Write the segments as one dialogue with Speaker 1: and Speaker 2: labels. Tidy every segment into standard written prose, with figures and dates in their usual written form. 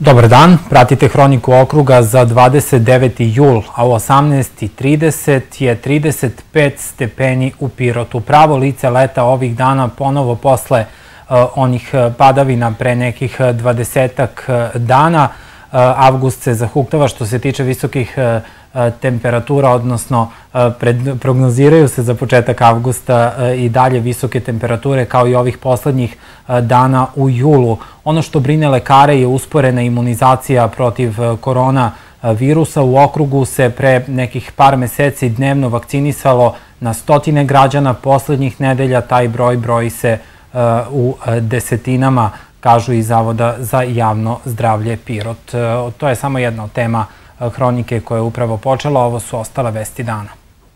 Speaker 1: Dobar dan, pratite Hroniku okruga za 29. jul, a u 18:30 je 35 stepeni u Pirotu. Pravo lice leta ovih dana ponovo posle onih padavina pre nekih 20-ak dana. Avgust se zahuktava što se tiče visokih temperatura, odnosno prognoziraju se za početak avgusta i dalje visoke temperature kao i ovih poslednjih dana u julu. Ono što brine lekare je usporena imunizacija protiv korona virusa. U okrugu se pre nekih par meseci dnevno vakcinisalo na stotine građana. Poslednjih nedelja taj broj broji se u desetinama, kažu iz Zavoda za javno zdravlje Pirot. To je samo jedna od tema Hronike koja je upravo počela, ovo su ostale vesti dana.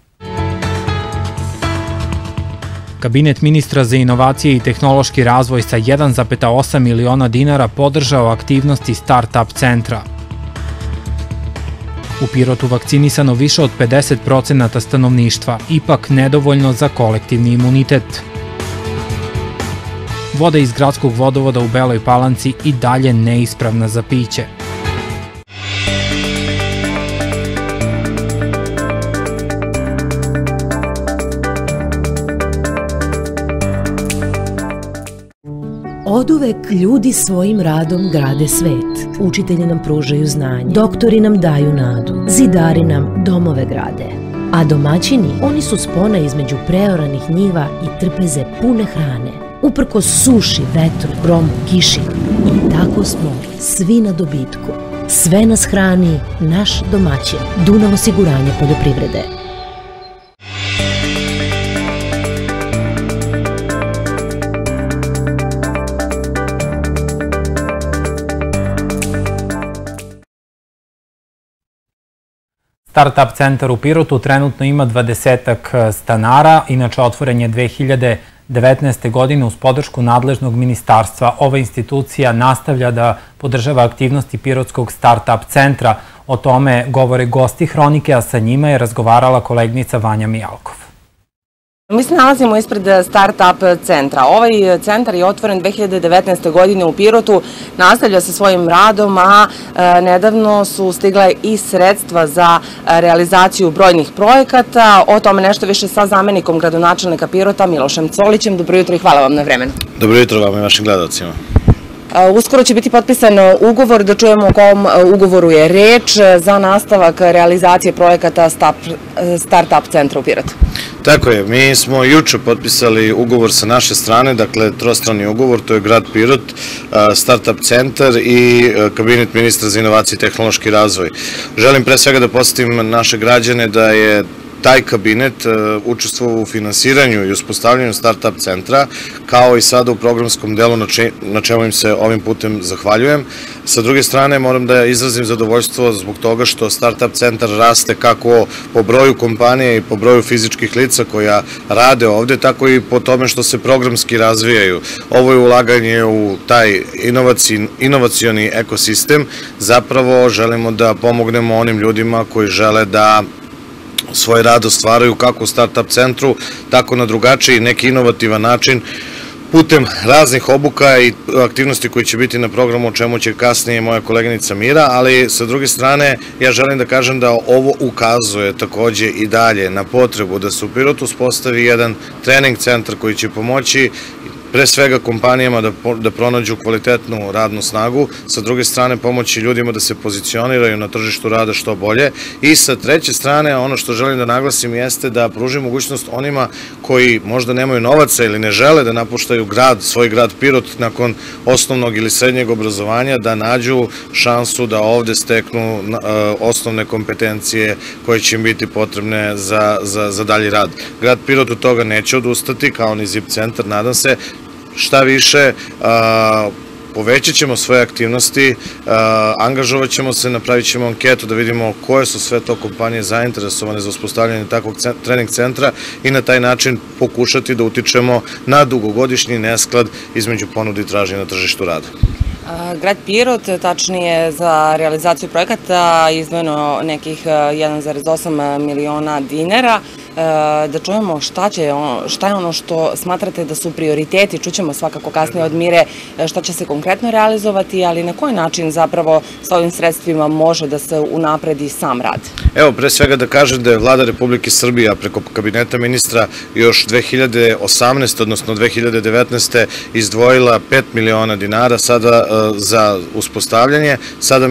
Speaker 1: Kabinet ministra za inovacije i tehnološki razvoj sa 1,8 miliona dinara podržao aktivnosti Start-up centra. U Pirotu vakcinisano više od 50% stanovništva, ipak nedovoljno za kolektivni imunitet. Voda iz gradskog vodovoda u Beloj Palanci i dalje neispravna za piće.
Speaker 2: Oduvek ljudi svojim radom grade svet. Učitelji nam pružaju znanje, doktori nam daju nadu, zidari nam domove grade. A domaćini, oni su spona između preoranih njiva i trpeze pune hrane. Uprkos suši, vetru, gromu, kiši. I tako smo svi na dobitku. Sve nas hrani naš domaćin. Dunav osiguranje poljoprivrede.
Speaker 1: Start-up centar u Pirotu trenutno ima 20-ak stanara, inače otvoren je 2019. godine uz podršku nadležnog ministarstva. Ova institucija nastavlja da podržava aktivnosti Pirotskog Start-up centra. O tome govore gosti Hronike, a sa njima je razgovarala koleginica Vanja Mijalkov.
Speaker 3: Mi se nalazimo ispred Start-up centra. Ovaj centar je otvoren 2019. godine u Pirotu, nastavlja sa svojim radom, a nedavno su stigla i sredstva za realizaciju brojnih projekata. O tome nešto više sa zamenikom gradonačelnika Pirota, Milošem Colićem. Dobro jutro i hvala vam na vremenu.
Speaker 4: Dobro jutro vam i vašim gledalcima.
Speaker 3: Uskoro će biti potpisan ugovor, da čujemo o kom ugovoru je reč za nastavak realizacije projekata Start-up centra u Pirotu.
Speaker 4: Tako je, mi smo juče potpisali ugovor sa naše strane, dakle trostrani ugovor, to je grad Pirot, Start-up centar i kabinet ministra za inovacije i tehnološki razvoj. Želim pre svega da podsjetim naše građane da je taj kabinet učestvovao u finansiranju i uspostavljanju Start-up centra, kao i sada u programskom delu, na čemu im se ovim putem zahvaljujem. Sa druge strane, moram da izrazim zadovoljstvo zbog toga što Start-up centar raste kako po broju kompanije i po broju fizičkih lica koja rade ovde, tako i po tome što se programski razvijaju. Ovo je ulaganje u taj inovacioni ekosistem. Zapravo želimo da pomognemo onim ljudima koji žele da svoj rad ostvaraju kako u Start-up centru, tako na drugačiji, neki inovativan način, putem raznih obuka i aktivnosti koji će biti na programu, o čemu će kasnije moja koleginica Mira, ali sa druge strane ja želim da kažem da ovo ukazuje takođe i dalje na potrebu da se u Pirotu uspostavi jedan trening centar koji će pomoći pre svega kompanijama da pronađu kvalitetnu radnu snagu, sa druge strane pomoći ljudima da se pozicioniraju na tržištu rada što bolje i sa treće strane ono što želim da naglasim jeste da pruži mogućnost onima koji možda nemaju novaca ili ne žele da napuštaju svoj grad Pirot nakon osnovnog ili srednjeg obrazovanja, da nađu šansu da ovde steknu osnovne kompetencije koje će im biti potrebne za dalji rad. Grad Pirot od toga neće odustati, kao ni ZIP centar, nadam se. Šta više, povećat ćemo svoje aktivnosti, angažovat ćemo se, napravit ćemo anketu da vidimo koje su sve to kompanije zainteresovane za uspostavljanje takvog trening centra i na taj način pokušati da utičemo na dugogodišnji nesklad između ponude i tražnje na tržištu rada.
Speaker 3: Grad Pirot, tačnije za realizaciju projekata, izdvojeno nekih 1,8 miliona dinara. da čujemo šta je ono što smatrate da su prioriteti, čućemo svakako kasnije od Mire šta će se konkretno realizovati, ali na koji način zapravo sa ovim sredstvima može da se unapredi sam rad?
Speaker 4: Evo, pre svega da kažem da je Vlada Republike Srbije preko kabineta ministra još 2018. odnosno 2019. izdvojila 5 miliona dinara sada za uspostavljanje, sada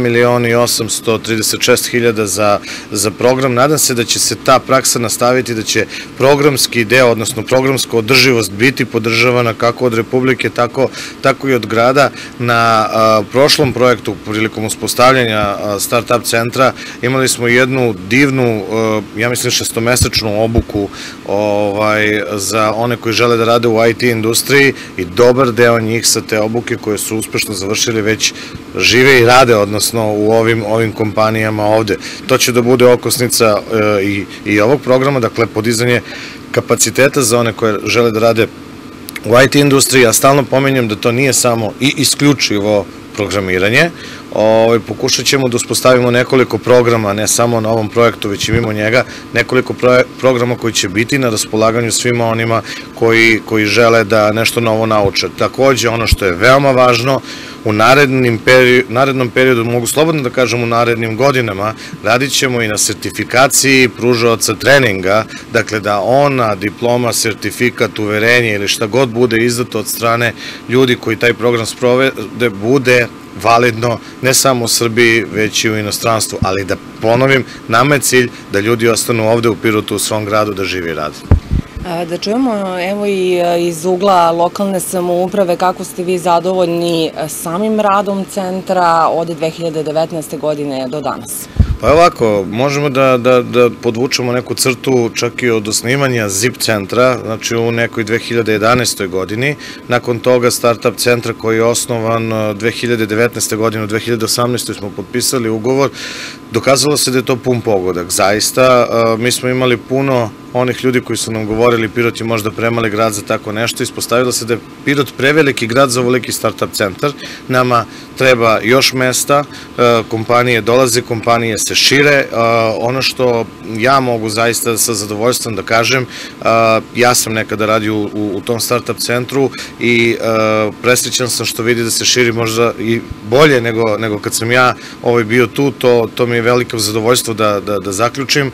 Speaker 4: 1.836.000 za program. Nadam se da će se ta praksa nastaviti, da će programski deo, odnosno programska održivost biti podržavana kako od Republike, tako i od grada. Na prošlom projektu, prilikom uspostavljanja Startup centra, imali smo jednu divnu, ja mislim 6-mesečnu obuku za one koji žele da rade u IT industriji i dobar deo njih sa te obuke koje su uspešno završili već žive i rade, odnosno u ovim kompanijama ovde. To će da bude okosnica i ovog programa, dakle podizanje kapaciteta za one koje žele da rade u IT industriji. Ja stalno pominjem da to nije samo i isključivo programiranje. Pokušat ćemo da uspostavimo nekoliko programa, ne samo na ovom projektu, već i mimo njega, nekoliko programa koji će biti na raspolaganju svima onima koji žele da nešto novo nauče. Takođe, ono što je veoma važno, u narednom periodu, mogu slobodno da kažem u narednim godinama, radit ćemo i na sertifikaciji pružaoca treninga, dakle da ona diploma, sertifikat, uverenje ili šta god bude izdato od strane ljudi koji taj program sprovede, bude validno ne samo u Srbiji, već i u inostranstvu, ali da ponovim, nama je cilj da ljudi ostanu ovde u Pirotu, u svom gradu, da žive i rade.
Speaker 3: Da čujemo evo i iz ugla lokalne samouprave kako ste vi zadovoljni samim radom centra od 2019. godine do danas.
Speaker 4: Pa ovako, možemo da podvučemo neku crtu čak i od osnivanja ZIP centra, znači u nekoj 2011. godini. Nakon toga Startup centra koji je osnovan 2019. godine, u 2018. smo potpisali ugovor. Dokazalo se da je to pun pogodak. Zaista, mi smo imali puno onih ljudi koji su nam govorili Pirot je možda premali grad za tako nešto. Ispostavilo se da je Pirot preveliki grad za ovoliki startup centar. Nama treba još mesta, kompanije dolaze, kompanije se šire. Ono što ja mogu zaista sa zadovoljstvom da kažem, ja sam nekada radio u tom startup centru i presrećan sam što vidi da se širi možda i bolje nego kad sam ja bio tu, to mi je veliko zadovoljstvo da zaključim.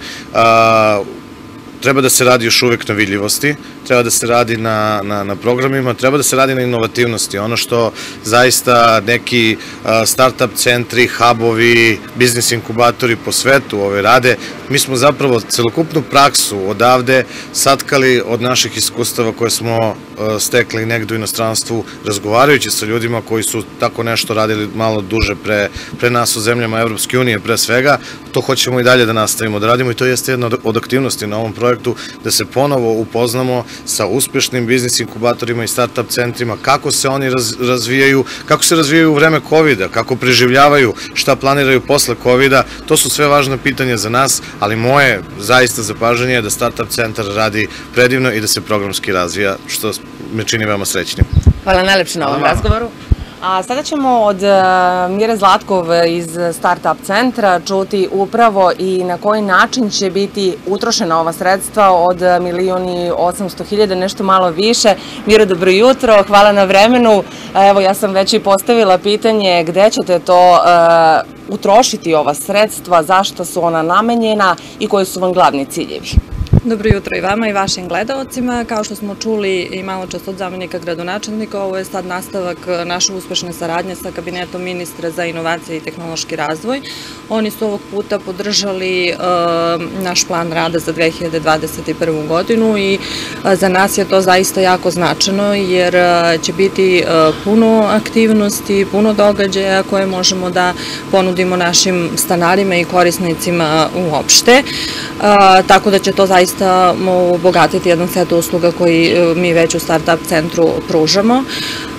Speaker 4: Treba da se radi još uvek na vidljivosti, treba da se radi na programima, treba da se radi na inovativnosti. Ono što zaista neki startup centri, hubovi, biznis inkubatori po svetu rade, mi smo zapravo celokupnu praksu odavde satkali od naših iskustava koje smo stekli negde u inostranstvu, razgovarajući sa ljudima koji su tako nešto radili malo duže pre nas u zemljama Evropske unije pre svega. To hoćemo i dalje da nastavimo da radimo i to jeste jedna od aktivnosti na ovom projektu, da se ponovo upoznamo sa uspešnim biznis inkubatorima i startup centrima, kako se oni razvijaju, kako se razvijaju u vreme COVID-a, kako preživljavaju, šta planiraju posle COVID-a. To su sve važna pitanja za nas, ali moje zaista zapažanje je da startup centar radi predivno i da se programski razvija, što me čini veoma srećnim.
Speaker 3: Hvala najlepše na ovom razgovoru. A sada ćemo od Mire Zlatkov iz Startup centra čuti upravo i na koji način će biti utrošena ova sredstva od 1.800.000, nešto malo više. Miro, dobro jutro, hvala na vremenu. Evo, ja sam već i postavila pitanje gde ćete to utrošiti ova sredstva, zašto su ona namenjena i koji su vam glavni ciljevi.
Speaker 5: Dobro jutro i vama i vašim gledalcima. Kao što smo čuli i malo čas od zamenika gradonačelnika, ovo je sad nastavak naše uspešne saradnje sa kabinetom ministra za inovacije i tehnološki razvoj. Oni su ovog puta podržali naš plan rada za 2021. godinu i za nas je to zaista jako značajno jer će biti puno aktivnosti, puno događaja koje možemo da ponudimo našim stanarima i korisnicima uopšte. Tako da će to zaista obogatiti jedan set usluga koji mi već u Startup centru pružamo.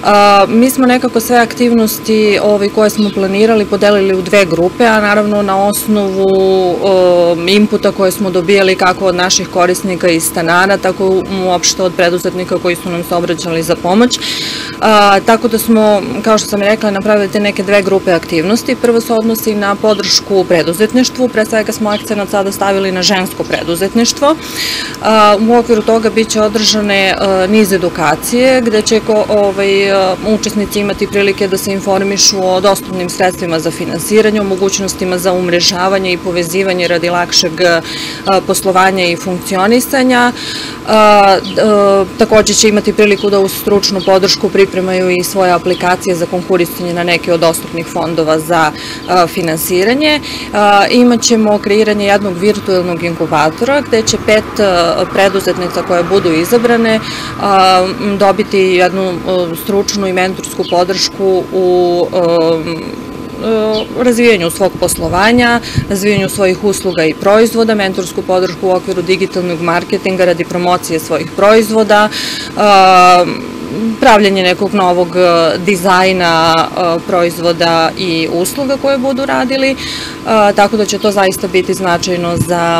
Speaker 5: Mi smo nekako sve aktivnosti koje smo planirali podelili u dve grupe, a naravno na osnovu inputa koje smo dobijali kako od naših korisnika i stanara, tako uopšte od preduzetnika koji su nam se obraćali za pomoć. Tako da smo, kao što sam rekla, napravili te neke dve grupe aktivnosti. Prvo se odnosi na podršku preduzetništvu, pre svega smo akcenat sada stavili na žensko preduzetništvo. U okviru toga biće održane niz edukacije gde će učesnici imati prilike da se informišu o dostupnim sredstvima za finansiranje, o mogućnostima za umrežavanje i povezivanje radi lakšeg poslovanja i funkcionisanja. Takođe će imati priliku da uz stručnu podršku pripremaju i svoje aplikacije za konkurisanje na neke od dostupnih fondova za finansiranje. Imaćemo kreiranje jednog virtualnog inkubatora gde će 5 preduzetnica koje budu izabrane dobiti jednu stručnu i mentorsku podršku u razvijanju svog poslovanja, razvijanju svojih usluga i proizvoda, mentorsku podršku u okviru digitalnog marketinga radi promocije svojih proizvoda, pravljanje nekog novog dizajna proizvoda i usluga koje budu radili, tako da će to zaista biti značajno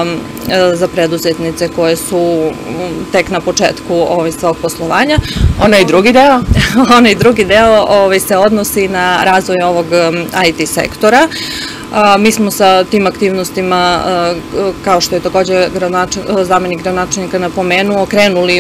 Speaker 5: za preduzetnice koje su tek na početku svog poslovanja.
Speaker 3: Onaj drugi deo?
Speaker 5: Onaj drugi deo se odnosi na razvoj ovog IT sektora. Mi smo sa tim aktivnostima, kao što je takođe zamenik gradonačelnika napomenuo, krenuli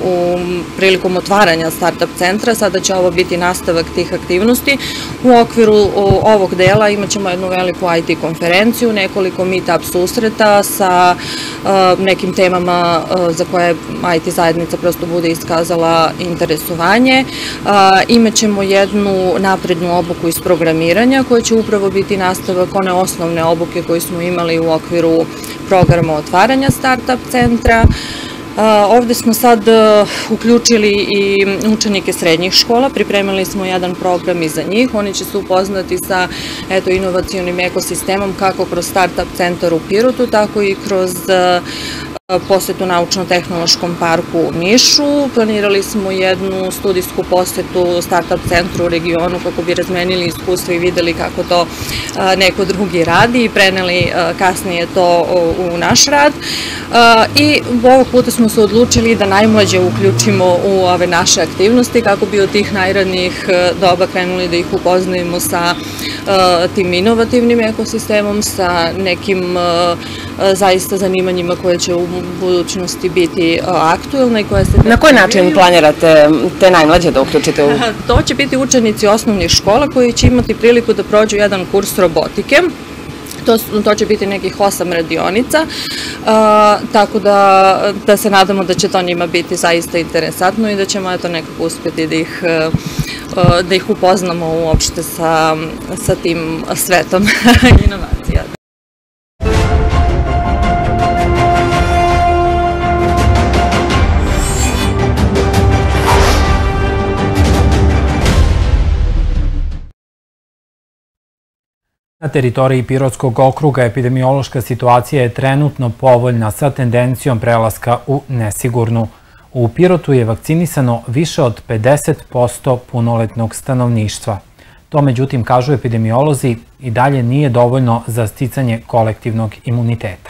Speaker 5: prilikom otvaranja startup centra. Sada će ovo biti nastavak tih aktivnosti. U okviru ovog dela imaćemo jednu veliku IT konferenciju, nekoliko meetup susreta sa nekim temama za koje IT zajednica prosto bude iskazala interesovanje. Imaćemo jednu naprednu obuku iz programiranja koja će upravo biti nastavak one osnovne obuke koje smo imali u okviru programa otvaranja startup centra. Ovde smo sad uključili i učenike srednjih škola, pripremili smo jedan program i za njih. Oni će se upoznati sa inovacionim ekosistemom kako kroz startup centar u Pirotu, tako i kroz posetu Naučno-tehnološkom parku u Nišu. Planirali smo jednu studijsku posetu startup centru u regionu kako bi razmenili iskustva i videli kako to neko drugi radi i preneli kasnije to u naš rad. I ovog puta smo se odlučili da najmlađe uključimo u ove naše aktivnosti kako bi od tih najranijih doba krenuli da ih upoznajemo sa tim inovativnim ekosistemom, sa nekim zaista zanimanjima koje će u budućnosti biti aktuelne.
Speaker 3: Na koji način planirate te najmlađe da uključite u?
Speaker 5: To će biti učenici osnovnih škola koji će imati priliku da prođu jedan kurs robotike. To će biti nekih 8 radionica, tako da se nadamo da će to njima biti zaista interesantno i da ćemo nekako uspjeti da ih upoznamo uopšte sa tim svetom inovacija.
Speaker 1: Na teritoriji Pirotskog okruga epidemiološka situacija je trenutno povoljna sa tendencijom prelaska u nesigurnu. U Pirotu je vakcinisano više od 50% punoletnog stanovništva. To, međutim, kažu epidemiolozi, i dalje nije dovoljno za sticanje kolektivnog imuniteta.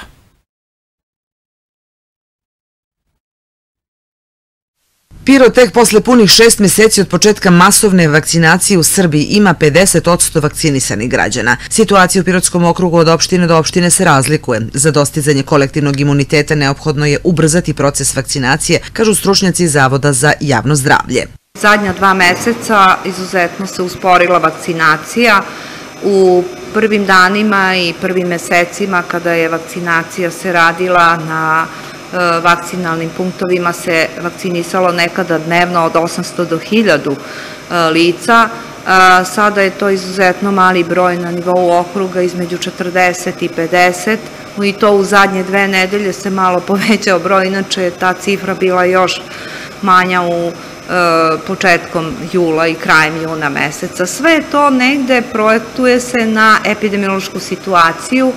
Speaker 6: Pirot tek posle punih 6 meseci od početka masovne vakcinacije u Srbiji ima 50% vakcinisanih građana. Situacija u Pirotskom okrugu od opštine do opštine se razlikuje. Za dostizanje kolektivnog imuniteta neophodno je ubrzati proces vakcinacije, kažu stručnjaci iz Zavoda za javno zdravlje.
Speaker 7: Zadnja 2 meseca izuzetno se usporila vakcinacija. U prvim danima i prvim mesecima kada je vakcinacija se radila na vakcinalnim punktovima se vakcinisalo nekada dnevno od 800 do 1000 lica. Sada je to izuzetno mali broj na nivou okruga između 40 i 50 i to u zadnje 2 nedelje se malo povećao broj, inače je ta cifra bila još manja u početkom jula i krajem juna meseca. Sve to negde projektuje se na epidemiološku situaciju.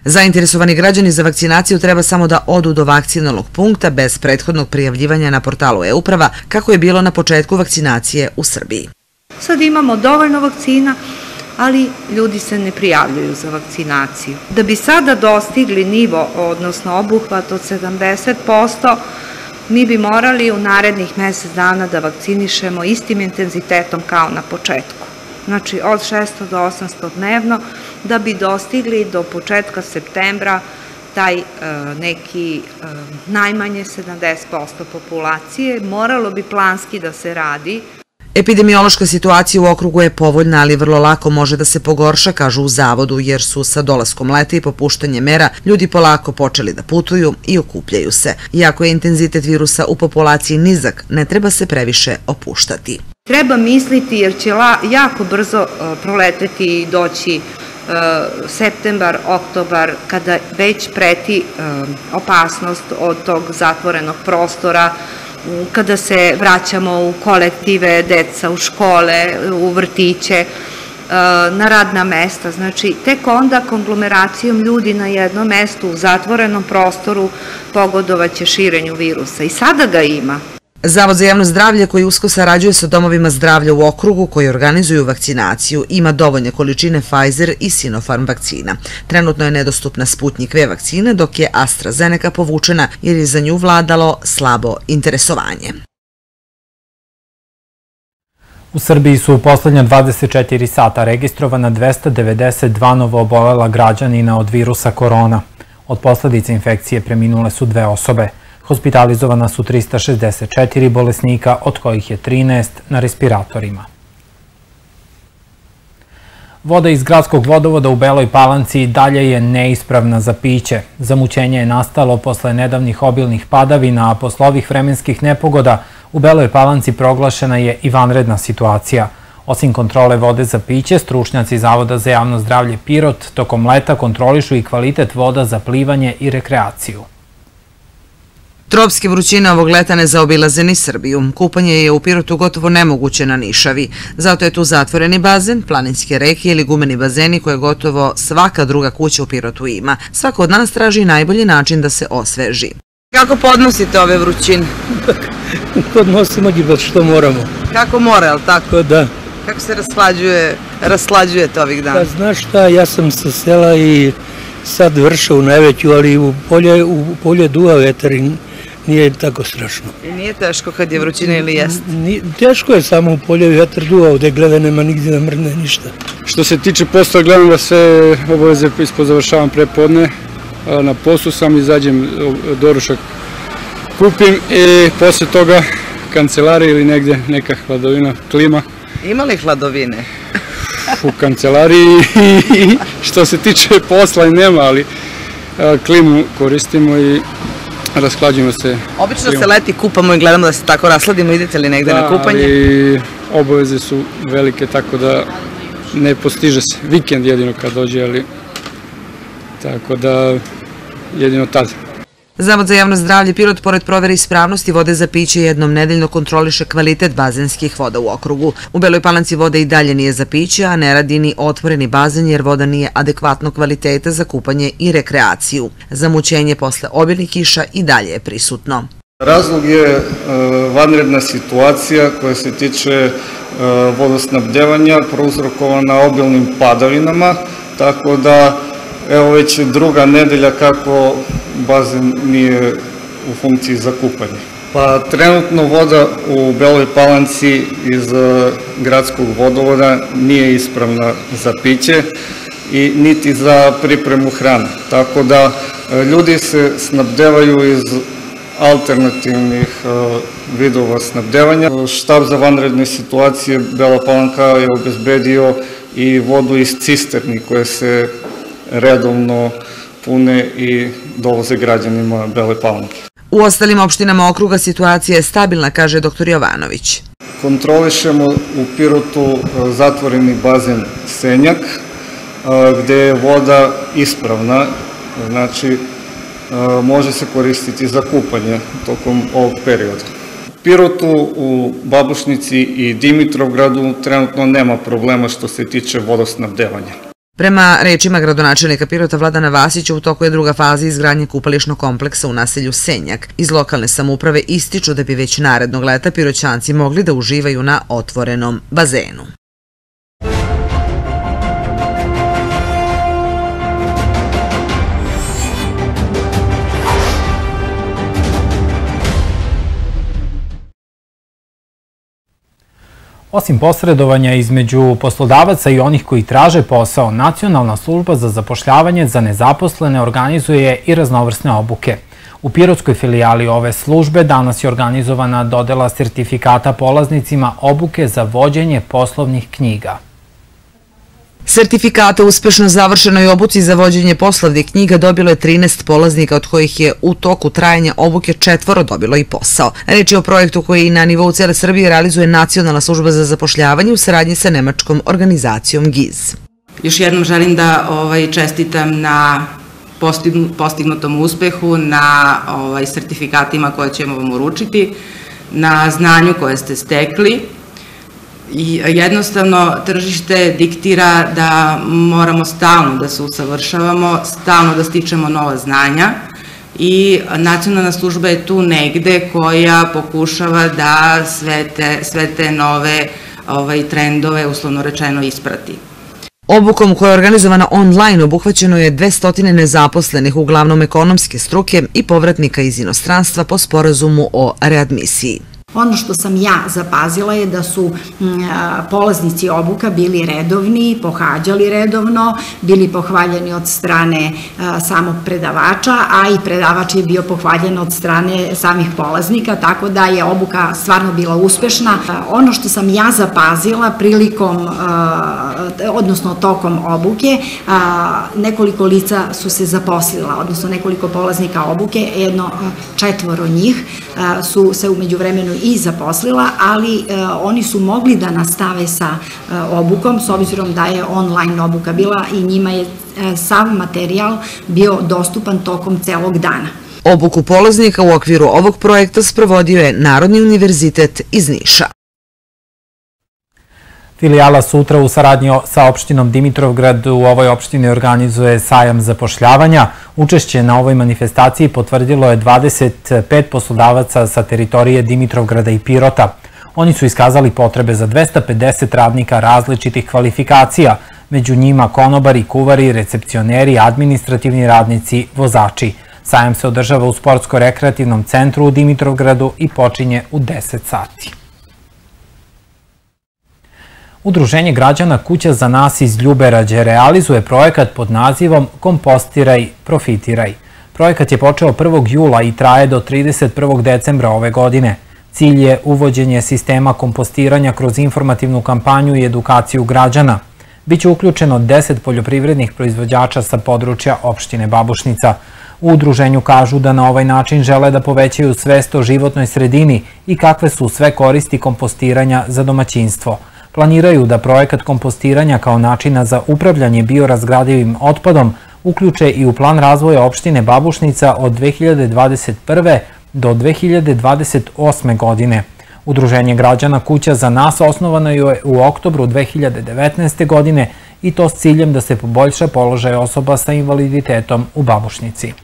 Speaker 6: Zainteresovani građani za vakcinaciju treba samo da odu do vakcinalnog punkta bez prethodnog prijavljivanja na portalu e-uprava, kako je bilo na početku vakcinacije u Srbiji.
Speaker 7: Sad imamo dovoljno vakcina, ali ljudi se ne prijavljaju za vakcinaciju. Da bi sada dostigli nivo, odnosno obuhvat od 70%, mi bi morali u narednih mesec dana da vakcinišemo istim intenzitetom kao na početku. Znači od 600 do 800 dnevno, da bi dostigli do početka septembra taj neki najmanje 70% populacije. Moralo bi planski da se radi.
Speaker 6: Epidemiološka situacija u okrugu je povoljna, ali vrlo lako može da se pogorša, kažu u zavodu, jer su sa dolaskom leta i popuštanjem mera ljudi polako počeli da putuju i okupljaju se. Iako je intenzitet virusa u populaciji nizak, ne treba se previše opuštati.
Speaker 7: Treba misliti jer će jako brzo proleteti i doći septembar, oktobar, kada već preti opasnost od tog zatvorenog prostora, kada se vraćamo u kolektive, deca u škole, u vrtiće, na radna mesta. Znači, tek onda konglomeracijom ljudi na jednom mestu u zatvorenom prostoru pogodovaće širenju virusa. I sada ga ima.
Speaker 6: Zavod za javno zdravlje, koji usko sarađuje sa domovima zdravlja u okrugu koji organizuju vakcinaciju, ima dovoljne količine Pfizer i Sinopharm vakcina. Trenutno je nedostupna Sputnik V vakcina, dok je AstraZeneca povučena jer je za nju vladalo slabo interesovanje.
Speaker 1: U Srbiji su u poslednja 24 sata registrovana 292 novoobolela građanina od virusa korona. Od posledica infekcije preminule su 2 osobe. Hospitalizovana su 364 bolesnika, od kojih je 13 na respiratorima. Voda iz gradskog vodovoda u Beloj Palanci dalje je neispravna za piće. Zamućenje je nastalo posle nedavnih obilnih padavina, a posle ovih vremenskih nepogoda u Beloj Palanci proglašena je i vanredna situacija. Osim kontrole vode za piće, stručnjaci Zavoda za javno zdravlje Pirot tokom leta kontrolišu i kvalitet voda za plivanje i rekreaciju.
Speaker 6: Tropske vrućine ovog leta ne zaobilaze ni Srbiju. Kupanje je u Pirotu gotovo nemoguće na Nišavi. Zato je tu zatvoreni bazen, planinske reke ili gumeni bazeni koje gotovo svaka druga kuća u Pirotu ima. Svako od nas traži najbolji način da se osveži. Kako podnosite ove vrućine?
Speaker 8: Podnosimo ih što moramo.
Speaker 6: Kako mora, je li tako?
Speaker 8: Da.
Speaker 6: Kako se raslađujete ovih dana?
Speaker 8: Pa znaš šta, ja sam sa sela i sad vršao u najveću, ali u polje duva vetar i nije tako strašno.
Speaker 6: I nije teško kad je vrućina ili jest?
Speaker 8: Teško je samo u polje vetar duva, ovde gleda nema nigdje da mrne ništa.
Speaker 9: Što se tiče posla, gledam da sve obaveze završavam pre podne. Na poslu sam, izađem, doručak kupim i posle toga kancelarija ili negde neka hladovina, klima.
Speaker 6: Ima li hladovine?
Speaker 9: U kancelariji što se tiče posla nema, ali klimu koristimo i rashlađujemo se.
Speaker 6: Obično se leti kupamo i gledamo da se tako rasladimo, idete li negde na kupanje?
Speaker 9: Da, ali obaveze su velike, tako da ne postiže se. Vikend jedino kad dođe, ali tako da jedino tada.
Speaker 6: Zavod za javno zdravlje Pirot, pored provere ispravnosti vode za piće, jednom nedeljno kontroliše kvalitet bazenskih voda u okrugu. U Beloj Palanci voda i dalje nije za piće, a ne radi ni otvoreni bazen jer voda nije adekvatnog kvaliteta za kupanje i rekreaciju. Zamućenje posle obilnih kiša i dalje je prisutno.
Speaker 10: Razlog je vanredna situacija koja se tiče vodosnabdevanja prouzrokovana obilnim padavinama, tako da evo već druga nedelja kako bazen nije u funkciji za kupanje. Pa trenutno voda u Beloj Palanci iz gradskog vodovoda nije ispravna za piće i niti za pripremu hrane. Tako da ljudi se snabdevaju iz alternativnih vidova snabdevanja. Štab za vanredne situacije Bela Palanka je obezbedio i vodu iz cisterni koje se redovno pune i dovoze građanima Bele Palanke.
Speaker 6: U ostalim opštinama okruga situacija je stabilna, kaže dr. Jovanović.
Speaker 10: Kontrolišemo u Pirotu zatvoreni bazen Senjak, gde je voda ispravna, znači može se koristiti za kupanje tokom ovog perioda. U Pirotu, u Babušnici i Dimitrovgradu trenutno nema problema što se tiče vodosnabdevanja.
Speaker 6: Prema rečima gradonačelnika Pirota Vladana Vasića, u toku je druga faza izgradnje kupališnog kompleksa u naselju Senjak. Iz lokalne samouprave ističu da bi već narednog leta Piroćanci mogli da uživaju na otvorenom bazenu.
Speaker 1: Osim posredovanja između poslodavaca i onih koji traže posao, Nacionalna služba za zapošljavanje za nezaposlene organizuje i raznovrsne obuke. U pirotskoj filijali ove službe danas je organizovana dodela sertifikata polaznicima obuke za vođenje poslovnih knjiga.
Speaker 6: Sertifikate uspešno završenoj obuci za vođenje poslovnih knjiga dobilo je 13 polaznika, od kojih je u toku trajanja obuke 4 dobilo i posao. Reč je o projektu koji na nivou cele Srbije realizuje Nacionalna služba za zapošljavanje u saradnji sa nemačkom organizacijom GIZ.
Speaker 11: Još jednom želim da čestitam na postignutom uspehu, na sertifikatima koje ćemo vam uručiti, na znanju koje ste stekli. I jednostavno tržište diktira da moramo stalno da se usavršavamo, stalno da stičemo nova znanja i Nacionalna služba je tu negde koja pokušava da sve te nove trendove, uslovno rečeno, isprati.
Speaker 6: Obukom koja je organizovana online obuhvaćeno je 200 nezaposlenih, uglavnom ekonomske struke i povratnika iz inostranstva po sporazumu o readmisiji.
Speaker 12: Ono što sam ja zapazila je da su polaznici obuka bili redovni, pohađali redovno, bili pohvaljeni od strane samog predavača, a i predavač je bio pohvaljen od strane samih polaznika, tako da je obuka stvarno bila uspešna. Ono što sam ja zapazila prilikom, odnosno tokom obuke, nekoliko lica su se zaposlila, odnosno nekoliko polaznika obuke, 4 njih su se umeđu vremenu i zaposlila, ali oni su mogli da nastave sa obukom, s obzirom da je online obuka bila i njima je sav materijal bio dostupan tokom celog dana.
Speaker 6: Obuku polaznika u okviru ovog projekta sprovodio je Narodni univerzitet iz Niša.
Speaker 1: Filijala sutra u saradnji sa opštinom Dimitrovgrad u ovoj opštini organizuje sajam zapošljavanja. Učešće na ovoj manifestaciji potvrdilo je 25 poslodavaca sa teritorije Dimitrovgrada i Pirota. Oni su iskazali potrebe za 250 radnika različitih kvalifikacija, među njima konobari, kuvari, recepcioneri, administrativni radnici, vozači. Sajam se održava u Sportsko-rekreativnom centru u Dimitrovgradu i počinje u 10 sati. Udruženje građana Kuća za nas iz Ljuberađe realizuje projekat pod nazivom Kompostiraj, profitiraj. Projekat je počeo 1. jula i traje do 31. decembra ove godine. Cilj je uvođenje sistema kompostiranja kroz informativnu kampanju i edukaciju građana. Biće uključeno 10 poljoprivrednih proizvođača sa područja opštine Babušnica. U udruženju kažu da na ovaj način žele da povećaju svest o životnoj sredini i kakve su sve koristi kompostiranja za domaćinstvo. Planiraju da projekat kompostiranja kao načina za upravljanje biorazgradivim otpadom uključe i u plan razvoja opštine Babušnica od 2021. do 2028. godine. Udruženje građana Kuća za nas osnovano je u oktobru 2019. godine i to s ciljem da se poboljša položaj osoba sa invaliditetom u Babušnici.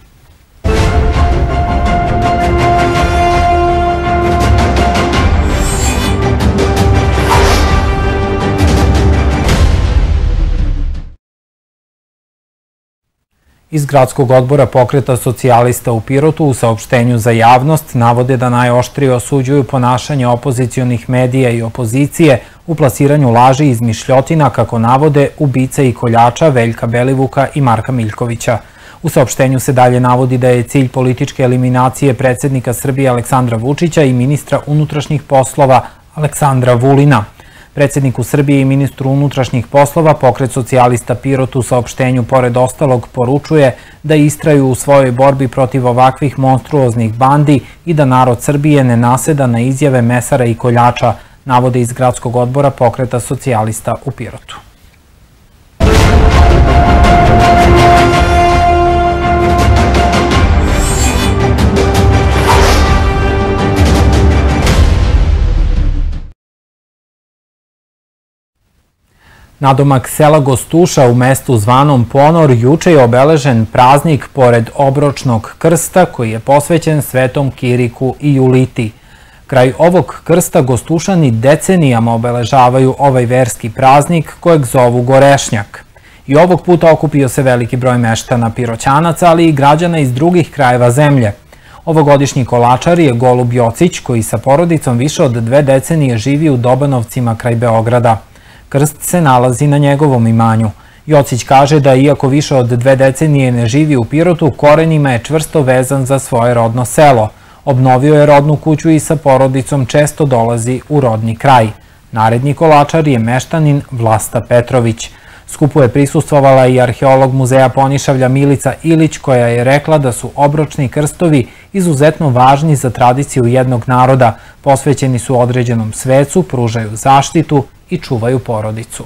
Speaker 1: Iz Gradskog odbora Pokreta socijalista u Pirotu u saopštenju za javnost navode da najoštrije osuđuju ponašanje opozicionih medija i opozicije u plasiranju laži i izmišljotina, kako navode, ubice i koljača Veljka Belivuka i Marka Miljkovića. U saopštenju se dalje navodi da je cilj političke eliminacije predsednika Srbije Aleksandra Vučića i ministra unutrašnjih poslova Aleksandra Vulina. Predsedniku Srbije i ministru unutrašnjih poslova Pokret socijalista Pirot u saopštenju pored ostalog poručuje da istraju u svojoj borbi protiv ovakvih monstruoznih bandi i da narod Srbije ne naseda na izjave mesara i koljača, navode iz Gradskog odbora Pokreta socijalista u Pirotu. Nadomak sela Gostuša u mestu zvanom Ponor juče je obeležen praznik pored obročnog krsta koji je posvećen Svetom Kiriku i Juliti. Kraj ovog krsta Gostušani decenijama obeležavaju ovaj verski praznik kojeg zovu Gorešnjak. I ovog puta okupio se veliki broj meštana Piroćanaca, ali i građana iz drugih krajeva zemlje. Ovogodišnji kolačar je Golub Jocić koji sa porodicom više od 2 decenije živi u Dobanovcima kraj Beograda. Krst se nalazi na njegovom imanju. Jocić kaže da iako više od 2 decenije ne živi u Pirotu, korenima je čvrsto vezan za svoje rodno selo. Obnovio je rodnu kuću i sa porodicom često dolazi u rodni kraj. Naredni kolačar je meštanin Vlasta Petrović. Skupu je prisustvovala i arheolog muzeja Ponišavlja Milica Ilić koja je rekla da su obročni krstovi izuzetno važni za tradiciju jednog naroda, posvećeni su određenom svecu, pružaju zaštitu i čuvaju porodicu.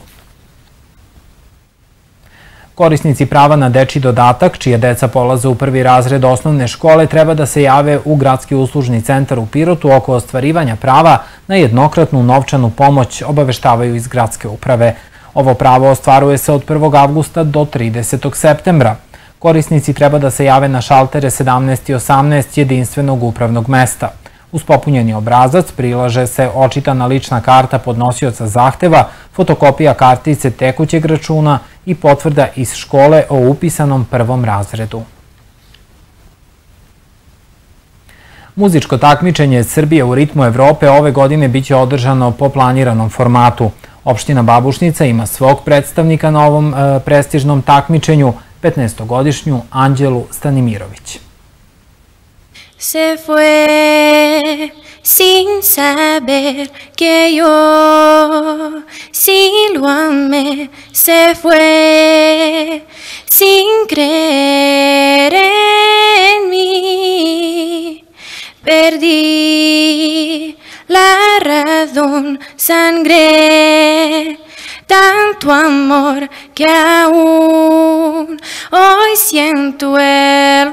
Speaker 1: Korisnici prava na dečji dodatak, čija deca polaze u 1. razred osnovne škole, treba da se jave u Gradski uslužni centar u Pirotu oko ostvarivanja prava na jednokratnu novčanu pomoć, obaveštavaju iz gradske uprave. Ovo pravo ostvaruje se od 1. avgusta do 30. septembra. Korisnici treba da se jave na šaltere 17 i 18 jedinstvenog upravnog mesta. Uz popunjeni obrazac prilaže se očitana lična karta podnosioca zahteva, fotokopija kartice tekućeg računa i potvrda iz škole o upisanom 1. razredu. Muzičko takmičenje Srbije u ritmu Evrope ove godine biće održano po planiranom formatu. Opština Babušnica ima svog predstavnika na ovom prestižnom takmičenju, 15-godišnju Anđelu Stanimirović.
Speaker 13: Se fue sin saber que yo si lo amé, se fue sin creer en mí, perdí la razón, sangre, tanto amor que aún hoy siento el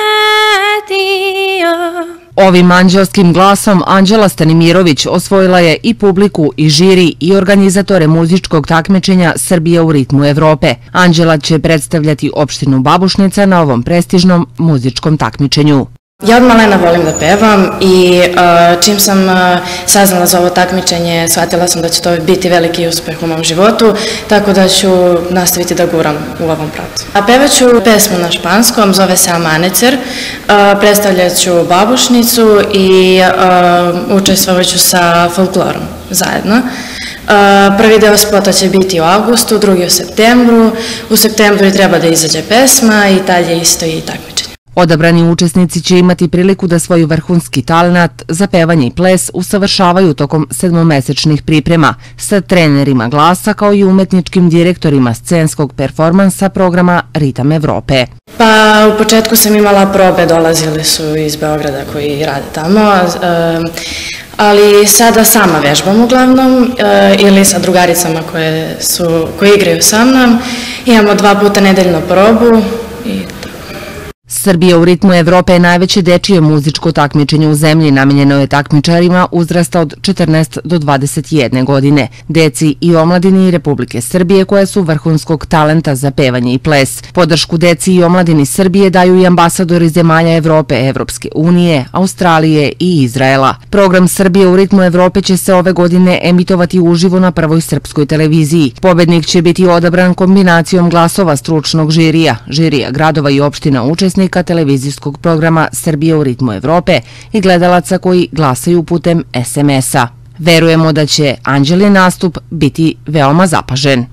Speaker 13: vacío.
Speaker 14: Ovim anđelskim glasom Anđela Stanimirović osvojila je i publiku i žiri i organizatore muzičkog takmičenja Srbija u ritmu Evrope. Anđela će predstavljati opštinu Babušnica na ovom prestižnom muzičkom takmičenju.
Speaker 15: Ja od malena volim da pevam i čim sam saznala za ovo takmičenje, shvatila sam da će to biti veliki uspeh u mom životu, tako da ću nastaviti da guram u ovom pravcu. A pevaću pesmu na španskom, zove se Amanecer, predstavljat ću Babušnicu i učestvovaću sa folklorom zajedno. Prvi deo spota će biti u avgustu, drugi u septembru. U septembru treba da izađe pesma i dalje isto i takmičenje.
Speaker 14: Odabrani učesnici će imati priliku da svoj vrhunski talenat za pevanje i ples usavršavaju tokom 7-mesečnih priprema sa trenerima glasa kao i umetničkim direktorima scenskog performansa programa Ritam Evrope.
Speaker 15: Pa u početku sam imala probe, dolazili su iz Beograda koji rade tamo, ali sada sama vežbam uglavnom ili sa drugaricama koje igraju sa mnom. Imamo 2 puta nedeljno probu i
Speaker 14: Srbija u ritmu Evrope je najveće dečije muzičko takmičenje u zemlji, namenjeno je takmičarima uzrasta od 14 do 21 godine, deci i omladini Republike Srbije koje su vrhunskog talenta za pevanje i ples. Podršku deci i omladini Srbije daju i ambasadori zemalja Evrope, Evropske unije, Australije i Izraela. Program Srbije u ritmu Evrope će se ove godine emitovati uživo na Prvoj srpskoj televiziji. Pobednik će biti odabran kombinacijom glasova stručnog žirija, žirija gradova i opština učesnika televizijskog programa Srbija u ritmu Evrope i gledalaca koji glasaju putem SMS-a. Verujemo da će Anđelin nastup biti veoma zapažen.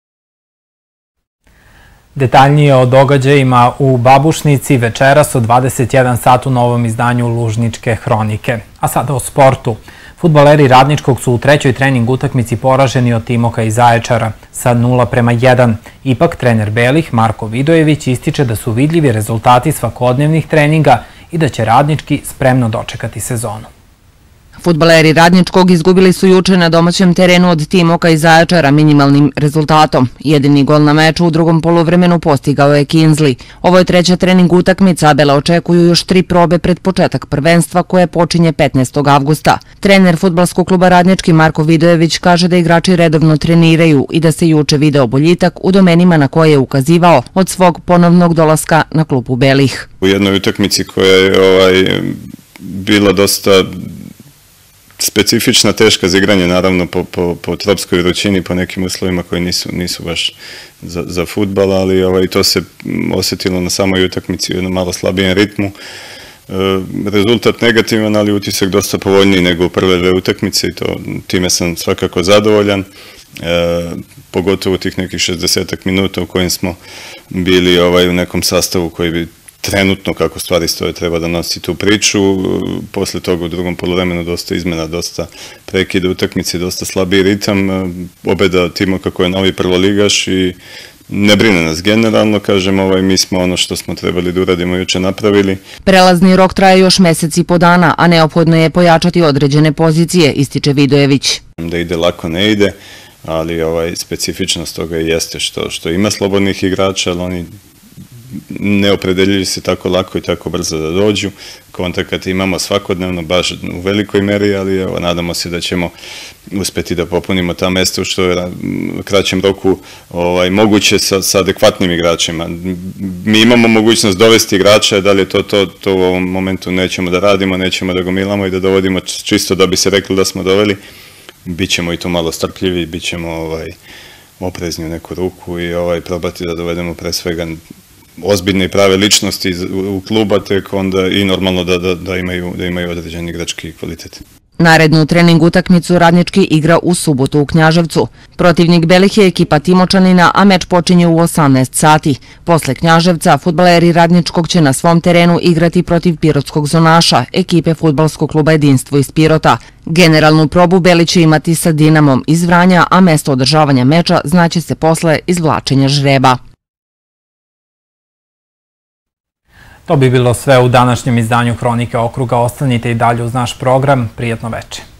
Speaker 1: Detaljnije o događajima u Babušnici večeras od 21 sat u novom izdanju Lužničke hronike. A sada o sportu. Fudbaleri Radničkog su u 3. trening utakmici poraženi od Timoka iz Zaječara sa 0:1. Ipak trener Belih, Marko Vidojević, ističe da su vidljivi rezultati svakodnevnih treninga i da će Radnički spremno dočekati sezonu.
Speaker 14: Fudbaleri Radničkog izgubili su juče na domaćem terenu od Timoka iz Zaječara minimalnim rezultatom. Jedini gol na meču u drugom poluvremenu postigao je Kinzli. Ovo je treća trening utakmica, a Bele očekuju još 3 probe pred početak prvenstva koje počinje 15. avgusta. Trener fudbalskog kluba Radnički Marko Vidojević kaže da igrači redovno treniraju i da se juče video boljitak u domenima na koje je ukazivao od svog ponovnog dolaska na klubu Belih.
Speaker 16: U jednoj utakmici koja je bila dosta specifična, teška za igranje, naravno po tropskoj vrućini, po nekim uslovima koji nisu baš za fudbal, ali to se osjetilo na samoj utakmici u jednom malo slabijem ritmu. Rezultat negativan, ali utisak dosta povoljniji nego u prve 2 utakmice i time sam svakako zadovoljan. Pogotovo tih nekih 60 minuta u kojim smo bili u nekom sastavu koji bi trenutno, kako stvari stoje, treba da nosi tu priču. Posle toga u drugom poluvremenu dosta izmena, dosta prekida utakmice, dosta slabiji ritam. Pobeda Timoka koji je novi prvoligaš i ne brine nas generalno, kažem, mi smo ono što smo trebali da uradimo juče napravili.
Speaker 14: Prelazni rok traje još mesec i po dana, a neophodno je pojačati određene pozicije, ističe Vidojević.
Speaker 16: Da ide lako ne ide, ali specifičnost toga jeste što ima slobodnih igrača, ali oni ne opredeljuju se tako lako i tako brzo da dođu. Kontakata imamo svakodnevno, baš u velikoj meri, ali nadamo se da ćemo uspeti da popunimo ta mesta u što je kraćem roku moguće sa adekvatnim igračima. Mi imamo mogućnost dovesti igrača, da li je to u ovom momentu nećemo da radimo, nećemo da gomilamo i da dovodimo čisto da bi se rekli da smo doveli. Bićemo i to malo strpljivi, bićemo oprezni u neku ruku i probati da dovedemo pre svega ozbiljne i prave ličnosti u kluba, tek onda i normalno da imaju određeni igrački kvalitet.
Speaker 14: Narednu trening utakmicu Radnički igra u subotu u Knjaževcu. Protivnik Belih je ekipa Timočanina, a meč počinje u 18 sati. Posle Knjaževca, fudbaleri Radničkog će na svom terenu igrati protiv Pirotskog zonaša, ekipe fudbalskog kluba Jedinstvo iz Pirota. Generalnu probu Beli će imati sa Dinamom iz Vranja, a mesto održavanja meča znaće se posle izvlačenja žreba.
Speaker 1: To bi bilo sve u današnjem izdanju Hronike okruga. Ostanite i dalje uz naš program. Prijatno veče.